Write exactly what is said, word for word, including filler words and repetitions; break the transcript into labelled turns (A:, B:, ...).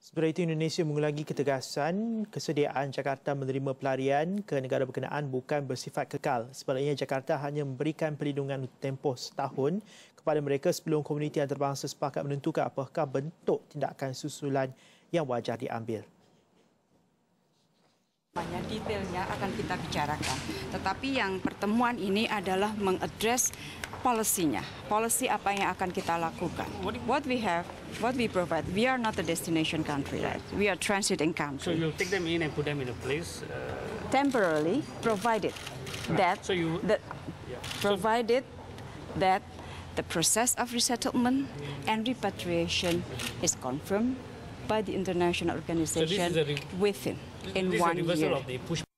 A: Sementara itu, Indonesia mengulangi ketegasan kesediaan Jakarta menerima pelarian ke negara berkenaan bukan bersifat kekal. Sebaliknya, Jakarta hanya memberikan perlindungan tempoh setahun kepada mereka sebelum komuniti antarabangsa sepakat menentukan apakah bentuk tindakan susulan yang wajar diambil.
B: Banyak detailnya akan kita bicarakan. Tetapi yang pertemuan ini adalah mengadres polisinya. Polisi apa yang akan kita lakukan. What we have, what we provide. We are not a destination country, right? We are transiting country.
C: So you'll take them in and put them in a place? Uh...
B: Temporarily, provided that,
C: so you,
B: that
C: yeah.
B: provided that the process of resettlement and repatriation is confirmed by the international organization
C: so this is a
B: within in
C: this
B: one
C: is a reversal
B: year.
C: Of the push